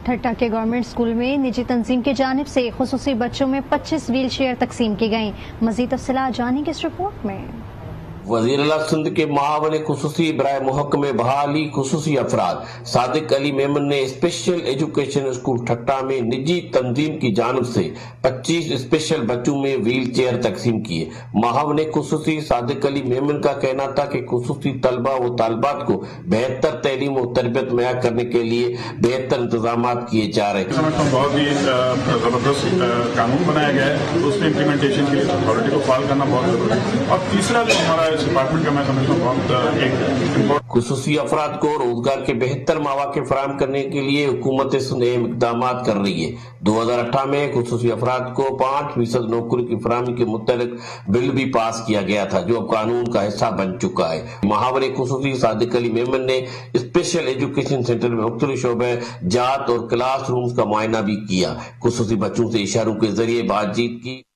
ٹھٹہ کے government school میں نجی تنظیم کی جانب سے خصوصی بچوں میں 25 ویل چیئر تقسیم کی گئیں۔ مزید تفصیلات جانیں گے اس رپورٹ میں۔ وزیر اعلیٰ سندھ کے معاون خصوصی برائے محکمہ بحالی خصوصی افراد صادق علی میمن نے اسپیشل ایجوکیشن اسکول ٹھٹہ میں نجی تنظیم کی جانب سے 25 اسپیشل بچوں میں ویل چیئر تقسیم کیے۔ معاون خصوصی صادق علی میمن کا کہنا تھا کہ خصوصی طلبہ و طالبات کو بہتر تعلیم و تربیت میسر کرنے کے لیے بہتر انتظامات کیے جا رہے ہیں۔ بہت ہی زبردست قانون بنایا گیا ہے، اس کے امپلیمنٹیشن کے لیے اتھارٹی کو فعال کرنا بہت ضروری ہے۔ اور تیسرا جو ہمارا ڈپارٹمنٹ کا میں سمجھتا ہوں بہت خصوصی افراد کو روزگار کے بہتر مواقع فراہم کرنے کے لیے حکومت سندھ اہم اقدامات کر رہی ہے۔ 2018 میں خصوصی افراد کو 5% نوکری کی فراہمی کے متعلق بل بھی پاس کیا گیا تھا، جو اب قانون کا حصہ بن چکا ہے۔ معاون خصوصی صادق علی میمن نے اسپیشل ایجوکیشن سینٹر میں مختلف شعبہ جات اور کلاس رومز کا معائنہ بھی کیا، خصوصی بچوں سے اشاروں کے ذریعے بات چیت کی۔